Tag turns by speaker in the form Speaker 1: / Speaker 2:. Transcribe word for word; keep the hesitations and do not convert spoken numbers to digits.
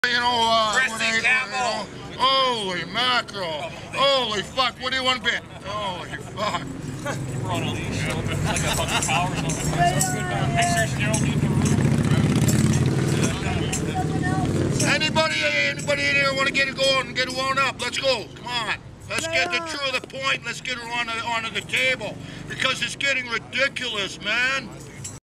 Speaker 1: You know, uh,
Speaker 2: Christy
Speaker 1: what I, you know, holy mackerel, holy fuck, what do you want to bet? Holy fuck.
Speaker 3: We're on a leash, so it's like a fucking cow or something. Hey, Sir Gerald, leave the room.
Speaker 1: Anybody, anybody in here want to get it going and get it wound up? Let's go, come on. Let's get the true to the point, let's get it on the, onto the table. Because it's getting ridiculous, man.